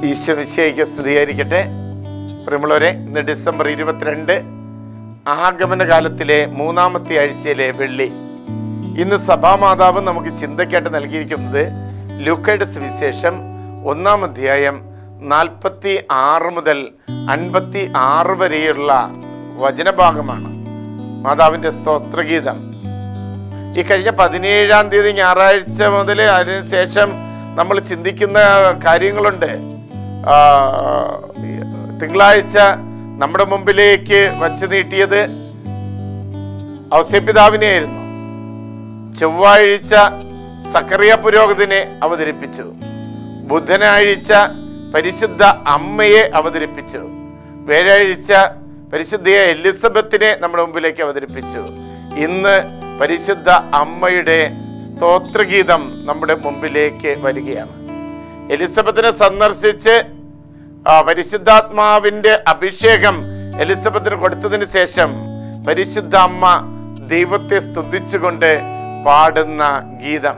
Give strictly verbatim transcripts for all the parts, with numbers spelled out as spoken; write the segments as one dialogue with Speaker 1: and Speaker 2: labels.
Speaker 1: ഈശോ മിശിഹായ്ക്ക് സ്തുതിയായിരിക്കട്ടെ. പ്രിയമുള്ളവരെ, ഇന്ന് ഡിസംബർ ഇരുപത്തിരണ്ട് ആഗമന കാലത്തിലെ മൂന്നാമത്തെ ആഴ്ചയിലെ വെള്ളി. ഇന്ന് സഭാമാതാവ് നമുക്ക് ചിന്തയ്ക്കായിട്ട് നൽകിയിരിക്കുന്നത് ലൂക്കയുടെ സുവിശേഷം ഒന്നാം അധ്യായം നാൽപ്പത്തി ആറ് മുതൽ അൻപത്തി ആറ് വരെയുള്ള വചനഭാഗമാണ്. മാതാവിൻ്റെ സ്തോത്രഗീതം. ഈ കഴിഞ്ഞ പതിനേഴാം തീയതി ഞായറാഴ്ച മുതൽ അതിനുശേഷം നമ്മൾ ചിന്തിക്കുന്ന കാര്യങ്ങളുണ്ട്. തിങ്കളാഴ്ച നമ്മുടെ മുമ്പിലേക്ക് വച്ചു നീട്ടിയത് ഔസേപ്പിതാവിനെയായിരുന്നു. ചൊവ്വാഴ്ച സക്കറിയ പുരോഹിതനെ അവതരിപ്പിച്ചു. ബുധനാഴ്ച പരിശുദ്ധ അമ്മയെ അവതരിപ്പിച്ചു. വ്യാഴാഴ്ച പരിശുദ്ധയെ എലിസബത്തിനെ നമ്മുടെ മുമ്പിലേക്ക് അവതരിപ്പിച്ചു. ഇന്ന് പരിശുദ്ധ അമ്മയുടെ സ്തോത്രഗീതം നമ്മുടെ മുമ്പിലേക്ക് വരികയാണ്. എലിസബത്തിനെ സന്ദർശിച്ച് പരിശുദ്ധാത്മാവിന്റെ അഭിഷേകം എലിസബത്തിന് കൊടുത്തതിന് ശേഷം പരിശുദ്ധ അമ്മ ദൈവത്തെ സ്തുതിച്ചുകൊണ്ട് പാടുന്ന ഗീതം.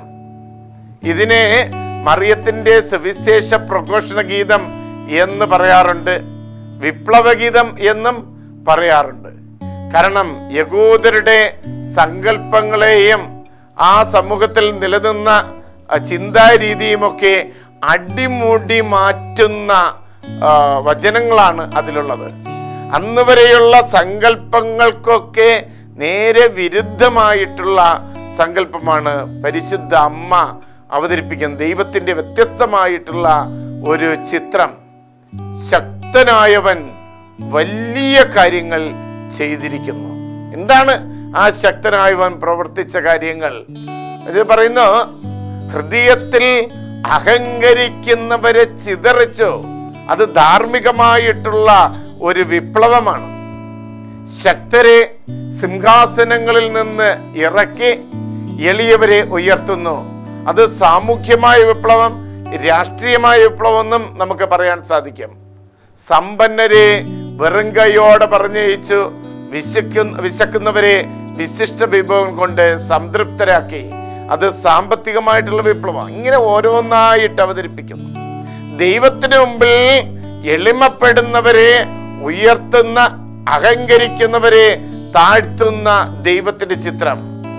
Speaker 1: ഇതിനെ മറിയത്തിന്റെ സുവിശേഷ പ്രഘോഷണ ഗീതം എന്ന് പറയാറുണ്ട്, വിപ്ലവഗീതം എന്നും പറയാറുണ്ട്. കാരണം യഹൂദരുടെ സങ്കല്പങ്ങളെയും ആ സമൂഹത്തിൽ നിലനിന്ന ചിന്താരീതിയുമൊക്കെ അടിമുടി മാറ്റുന്ന വചനങ്ങളാണ് അതിലുള്ളത്. അന്ന് വരെയുള്ള സങ്കല്പങ്ങൾക്കൊക്കെ നേരെ വിരുദ്ധമായിട്ടുള്ള സങ്കല്പമാണ് പരിശുദ്ധ അമ്മ അവതരിപ്പിക്കുന്നത്. ദൈവത്തിൻ്റെ വ്യത്യസ്തമായിട്ടുള്ള ഒരു ചിത്രം. ശക്തനായവൻ വലിയ കാര്യങ്ങൾ ചെയ്തിരിക്കുന്നു. എന്താണ് ആ ശക്തനായവൻ പ്രവർത്തിച്ച കാര്യങ്ങൾ? ഇത് പറയുന്നു, ഹൃദയത്തിൽ അഹങ്കരിക്കുന്നവരെ ചിതറിച്ചു. അത് ധാർമ്മികമായിട്ടുള്ള ഒരു വിപ്ലവമാണ്. ശക്തരെ സിംഹാസനങ്ങളിൽ നിന്ന് ഇറക്കി എളിയവരെ ഉയർത്തുന്നു. അത് സാമൂഹ്യമായ വിപ്ലവം, രാഷ്ട്രീയമായ വിപ്ലവം എന്നും നമുക്ക് പറയാൻ സാധിക്കും. സമ്പന്നരെ വെറും കൈയോടെ പറഞ്ഞയച്ചു. വിശക്കുന്ന വിശക്കുന്നവരെ വിശിഷ്ട വിഭവം കൊണ്ട് സംതൃപ്തരാക്കി. അത് സാമ്പത്തികമായിട്ടുള്ള വിപ്ലവം. ഇങ്ങനെ ഓരോന്നായിട്ട് അവതരിപ്പിക്കുന്നു. ദൈവത്തിന് മുമ്പിൽ എളിമപ്പെടുന്നവരെ ഉയർത്തുന്ന, അഹങ്കരിക്കുന്നവരെ താഴ്ത്തുന്ന ദൈവത്തിന്റെ ചിത്രം.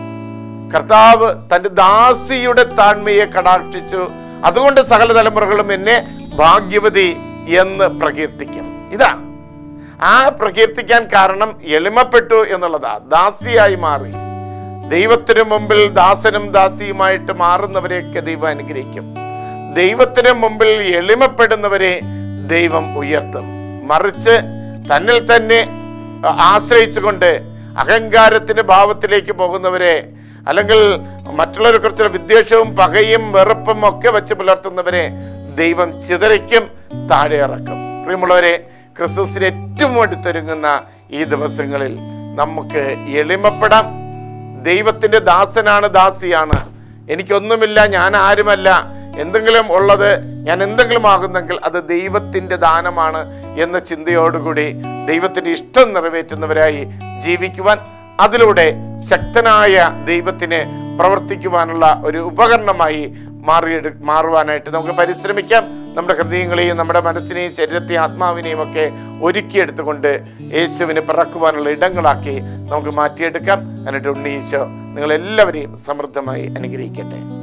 Speaker 1: കർത്താവ് തന്റെ ദാസിയുടെ താഴ്മയെ കടാക്ഷിച്ചു. അതുകൊണ്ട് സകല തലമുറകളും എന്നെ ഭാഗ്യവതി എന്ന് പ്രകീർത്തിക്കും. ഇതാ ആ പ്രകീർത്തിക്കാൻ കാരണം എളിമപ്പെട്ടു എന്നുള്ളതാ. ദാസിയായി മാറി. ദൈവത്തിന് മുമ്പിൽ ദാസനും ദാസിയുമായിട്ട് മാറുന്നവരെയൊക്കെ ദൈവം അനുഗ്രഹിക്കും. ദൈവത്തിന് മുമ്പിൽ എളിമപ്പെടുന്നവരെ ദൈവം ഉയർത്തും. മറിച്ച് തന്നിൽ തന്നെ ആശ്രയിച്ചുകൊണ്ട് അഹങ്കാരത്തിന്റെ ഭാവത്തിലേക്ക് പോകുന്നവരെ, അല്ലെങ്കിൽ മറ്റുള്ളവരെ കുറിച്ചുള്ള വിദ്വേഷവും പകയും വെറുപ്പും ഒക്കെ വെച്ച് പുലർത്തുന്നവരെ ദൈവം ചിതറിക്കും, താഴെ ഇറക്കും. പ്രിയമുള്ളവരെ, ക്രിസ്തുവിന് ഏറ്റവും അടുത്തൊരുങ്ങുന്ന ഈ ദിവസങ്ങളിൽ നമുക്ക് എളിമപ്പെടാം. ദൈവത്തിന്റെ ദാസനാണ്, ദാസിയാണ്. എനിക്കൊന്നുമില്ല, ഞാൻ ആരുമല്ല, എന്തെങ്കിലും ഉള്ളത് ഞാൻ എന്തെങ്കിലും ആകുന്നെങ്കിൽ അത് ദൈവത്തിന്റെ ദാനമാണ് എന്ന ചിന്തയോടുകൂടി ദൈവത്തിന്റെ ഇഷ്ടം നിറവേറ്റുന്നവരായി ജീവിക്കുവാൻ, അതിലൂടെ ശക്തനായ ദൈവത്തിന് പ്രവർത്തിക്കുവാനുള്ള ഒരു ഉപകരണമായി മാറിയെടു മാറുവാനായിട്ട് നമുക്ക് പരിശ്രമിക്കാം. നമ്മുടെ ഹൃദയങ്ങളെയും നമ്മുടെ മനസ്സിനെയും ശരീരത്തെയും ആത്മാവിനെയും ഒക്കെ ഒരുക്കിയെടുത്തുകൊണ്ട് യേശുവിന് പിറക്കുവാനുള്ള ഇടങ്ങളാക്കി നമുക്ക് മാറ്റിയെടുക്കാം. എന്നിട്ട് ഉണ്ണി ഈശോ നിങ്ങളെല്ലാവരെയും സമൃദ്ധമായി അനുഗ്രഹിക്കട്ടെ.